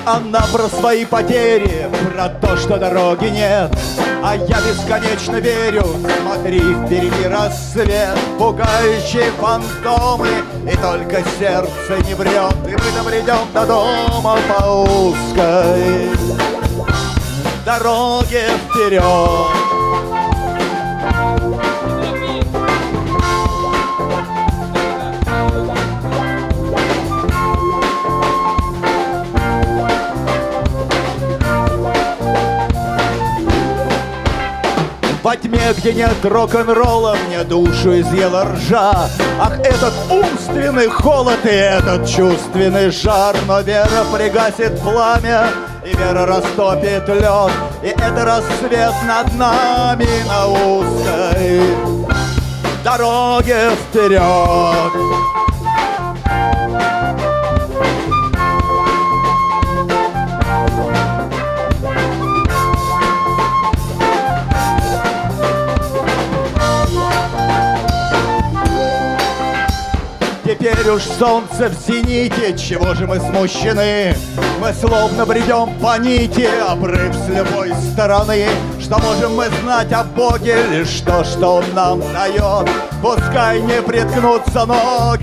она про свои потери, про то, что дороги нет. А я бесконечно верю, смотри, впереди рассвет, пугающие фантомы, и только сердце не врет, и мы добредем до дома по узкой дороге вперед. Во тьме, где нет рок-н-ролла, мне душу изъела ржа. Ах, этот умственный холод и этот чувственный жар. Но вера пригасит пламя, и вера растопит лед, и это рассвет над нами на узкой дороге вперед. Теперь уж солнце в зените, чего же мы смущены? Мы словно бредем по нити, обрыв с любой стороны. Что можем мы знать о Боге, лишь то, что Он нам дает? Пускай не приткнутся ноги.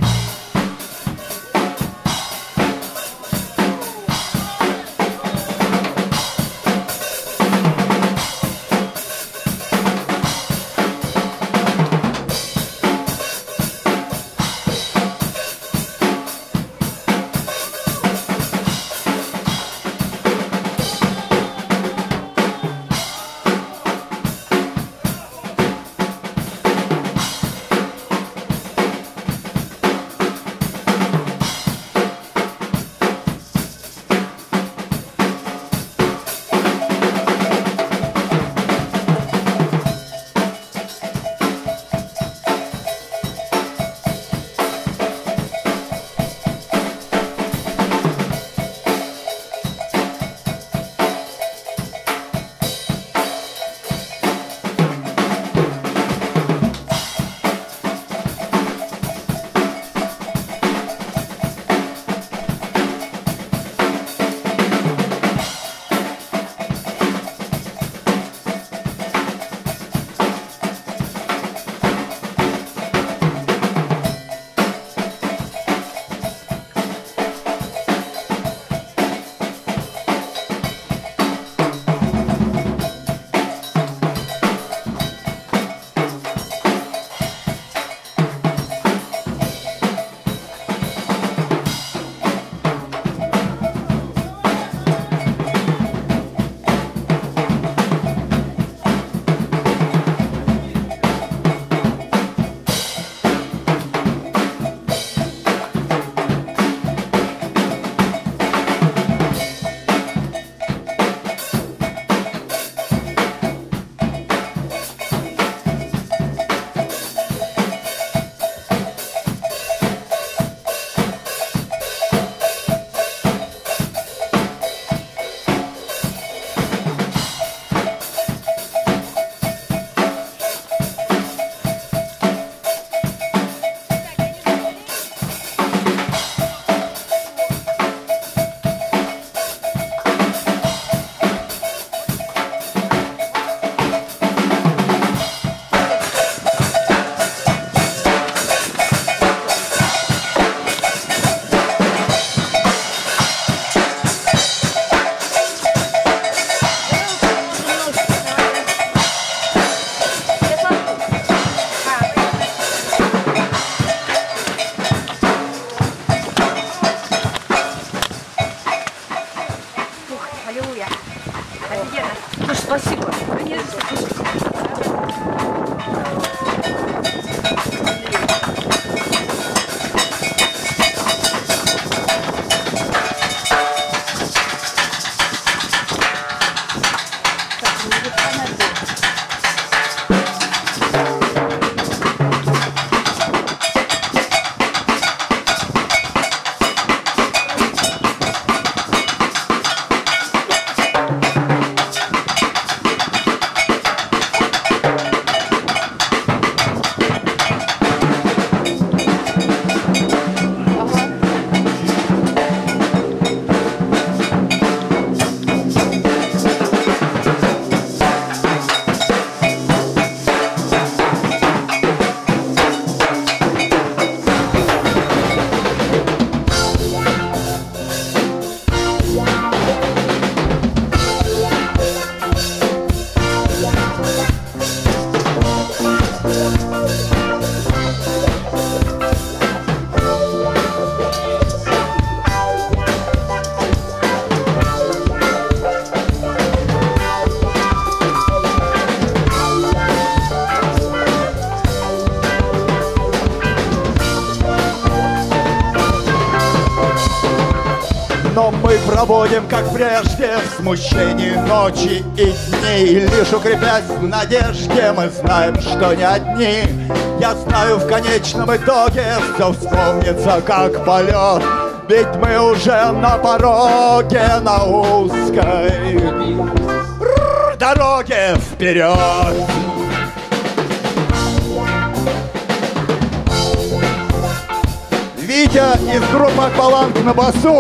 мы проводим, как прежде, в смущении ночи и дней. Лишь укрепясь в надежде, мы знаем, что не одни. Я знаю, в конечном итоге все вспомнится, как полет. Ведь мы уже на пороге, на узкой дороге вперед. Витя из группы «Акваланг» на басу.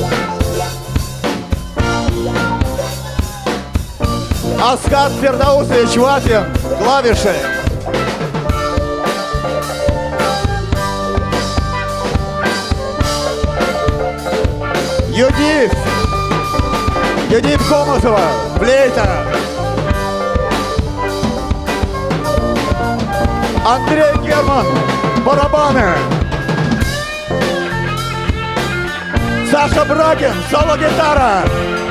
Асхат Фердаусович Вафин, клавиши. Юдив Комазова, флейта. Андрей Герман, барабаны. Саша Брагин, соло-гитара.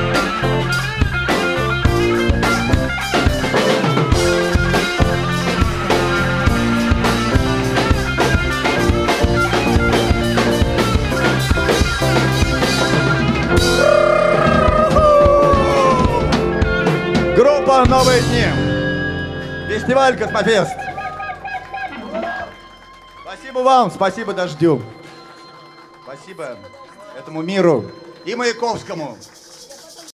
Группа «Новые дни». Фестиваль «Космофест». Спасибо вам, спасибо дождю. Спасибо этому миру и Маяковскому.